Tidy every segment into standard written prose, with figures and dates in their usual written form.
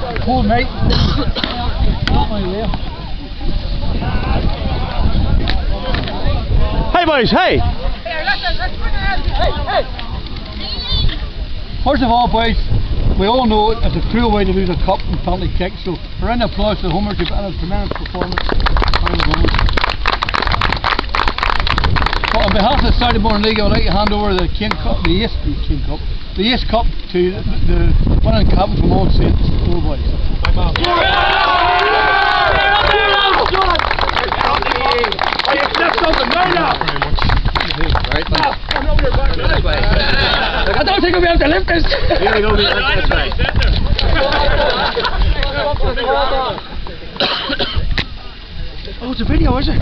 Hold, mate. Hey boys, hey! First of all, boys, we all know it's a cruel way to lose a cup and penalty kick, so a round of applause to the Homers who've had a tremendous performance. But on behalf of the Saturday Morning League, I would like to hand over the Ace Cup to the winning captain from All Saints, All Boys. I don't think we'll be able to lift this. Here we go, that's right. Oh, it's a video, is it?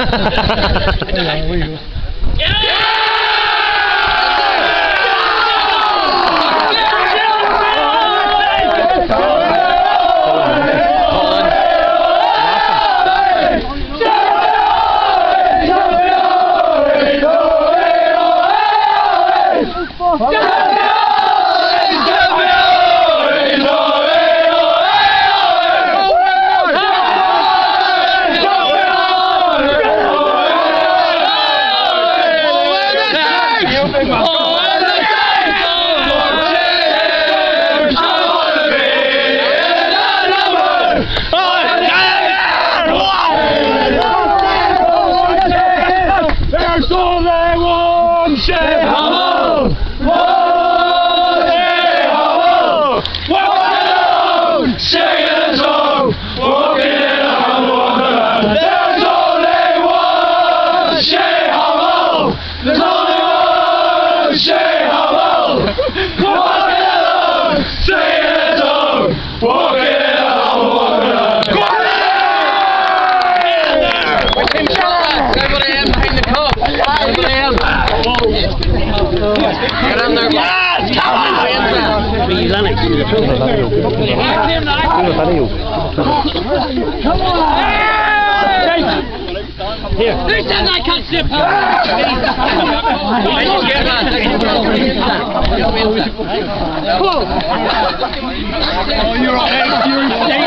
Here. Who said I can't slip her? Oh, you're right. You're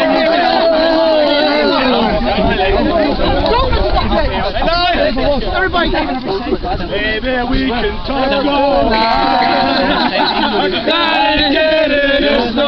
Everybody maybe we can talk.